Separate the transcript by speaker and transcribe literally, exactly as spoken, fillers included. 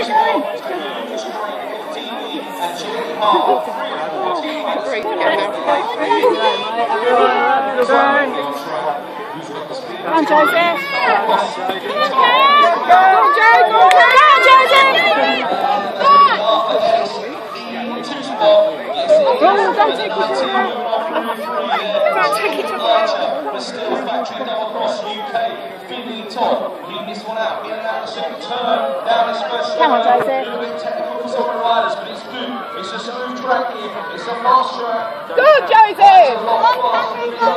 Speaker 1: Come on, Joseph. Go on, Joe. Go on, Joseph. Oh, don't take it to her. Don't take it to her.
Speaker 2: But still factoring that across U K. Finley top. You missed one out. In and out the second turn. Down his first
Speaker 1: Come on, Joseph.
Speaker 2: A little bit technical for some riders, but it's good. It's a smooth track here. It's a fast track.
Speaker 1: Good, Joseph.